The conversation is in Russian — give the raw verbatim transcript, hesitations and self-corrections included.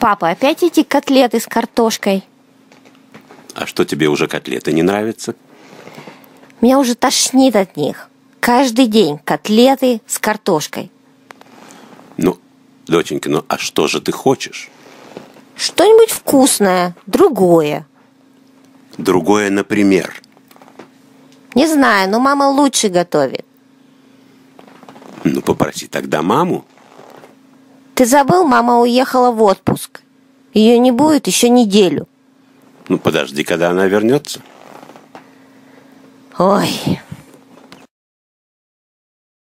Папа, опять эти котлеты с картошкой? А что, тебе уже котлеты не нравятся? Меня уже тошнит от них. Каждый день котлеты с картошкой. Ну, доченька, ну а что же ты хочешь? Что-нибудь вкусное, другое. Другое, например? Не знаю, но мама лучше готовит. Ну, попроси тогда маму. Ты забыл, мама уехала в отпуск. Ее не будет еще неделю. Ну, подожди, когда она вернется. Ой...